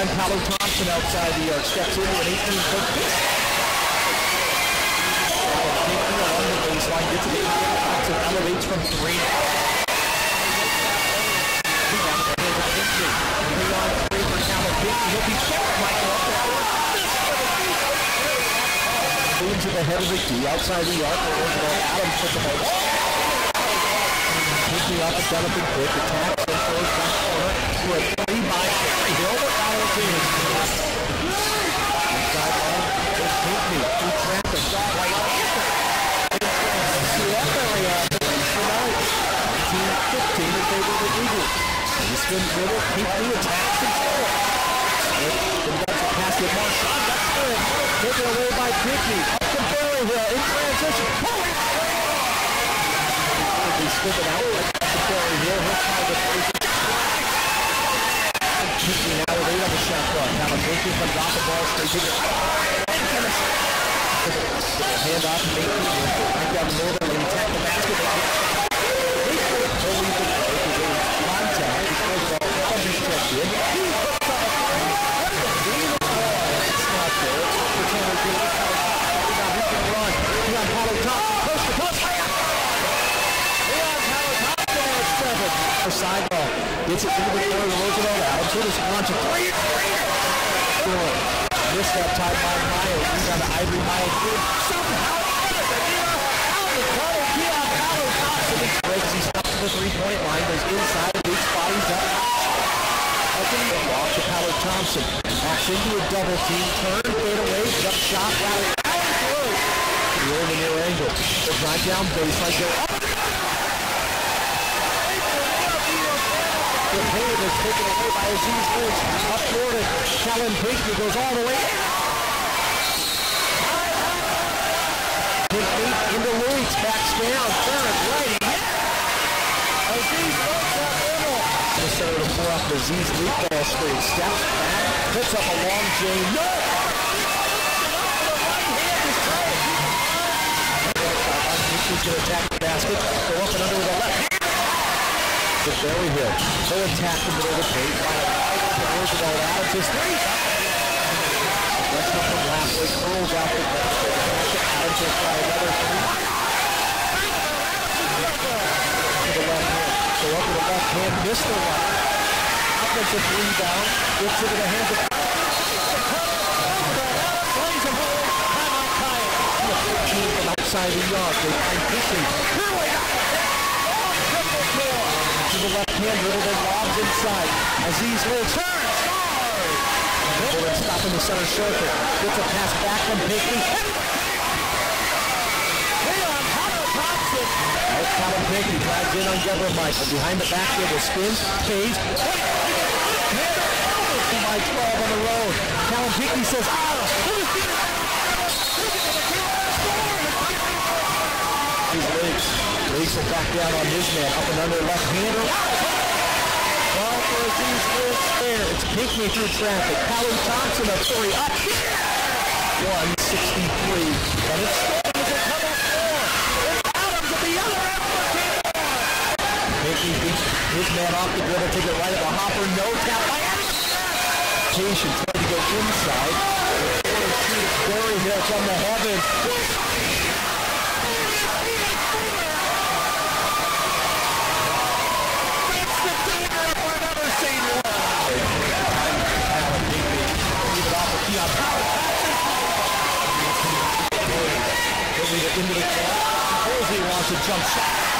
baseline. Paolo Thompson outside the arc. Steps into an 18-foot pitch. Along the baseline. Gets it to Thompson. Elevates from 3. On 3 for Calvin Pinckney. He'll be kept, Michael. Into the head of the key. Outside the arc. Adams puts him over. Pinckney off a developing pitch. Attacks and throws back corner. To a 3 by Hill. Sideline, there's Pinckney through traffic, shot right after. See that area, tonight. 18-15 in favor of the Eagles. And the spin dribble, Pinckney attacks and scores. Then got to pass to Marchand, that's good. Taken away by Pinckney. Up to Berryhill in transition. They slip it out like to Berryhill. He'll try the first. Pinckney now with 8 on the shot clock. Now Pinckney comes off the ball straight to the hand off to Pinckney. Right down the middle. They attack the basket. They score. They'll leave the break. There's a contact. He scores the ball. He's checked in. He puts up a it's not there. It's Tanner Davis. Now he's going to run. He's on Paolo Thompson. Push the push. Paolo Thompson at 7. Side ball. Gets it into the corner of Roosevelt. Adams with his launch of 3. Score. Missed that time by Myers. He's on the Ivory Myers. Somehow Paolo Thompson breaks. He's up to the 3-point line. Goes inside. Big spot. He's up. Off to Paolo Thompson. Backs into a double team. Turn. Fade away. Jump shot. Rally. You're in the near angle. They'll drive down baseline. Go up. The paint is taken away by Aziz Lynch. Up toward it. Calvin Pinckney goes all the way. Pinckney into Lynch. Backs down. Turn. Right. Aziz Lynch up middle. The center to pour off Aziz Lynch ball screen. Steps back. Puts up a long J. No! Pinckney's going to attack the basket. Go up and under with a left. To Berryhill. Full attack in the middle of the paint. Roosevelt Adams his 3. That's up from halfway. Curls out the basket. Adams will try another 3. To the left hand. So up to the left hand. Missed the right. Offensive rebound. Gets into the hands of plays a hole. Timeout Kyle. The 14 from outside the yard. They find Pinckney. To the left hand, dribble, then lobs inside. Aziz Lynch turns, scores! Bullet stop in the center circle. Gets a pass back from Pinckney. Here on Paolo Thompson. That's Calvin Pinckney, drives in on Deborah Michael. Behind the back dribble, spins, fades. By 12 on the road. Calvin Pinckney says, Leaks it back down on his man, up and under left-hander. Ball for Aziz Lynch there. It's Pinckney through traffic. Paolo Thompson a 3 up here. 163. And it's Storm as a come up 4. It's Adams at the other end for Taylor. Pinckney beats his man off the dribble, take it right at the hopper. No tap by Adams. Patient trying to go inside. Berryhill from the heavens. Into the corner. Boise wants a jump shot.